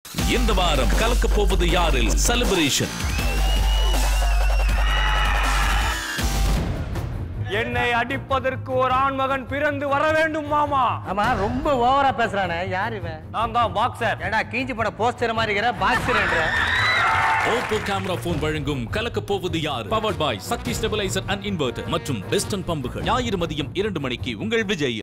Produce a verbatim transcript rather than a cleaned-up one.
இந்த வாரம் கலக்க போவது யாரில் செலிப்ரேஷன். என்னை அடிப்பதற்கு ஒரு ஆண்மகன் பிறந்து வர வேண்டும் மாமா. ஆமா, ரொம்ப ஓவரா பேசுறானே. யார் இவன்? நான் தான் பாக்ஸர். ஏடா கீஞ்சி போன போஸ்டர் மாதிரி இருக்கிற பாக்ஸர் என்ற. ஓப்போ கேமரா போன் வழங்கும் கலக்க போவது யார் powered by Shakti stabiliser and inverter மற்றும் வெஸ்டர்ன் பம்புகள். ஞாயிறு மதியம் இரண்டு மணிக்கு உங்கள் விஜய்.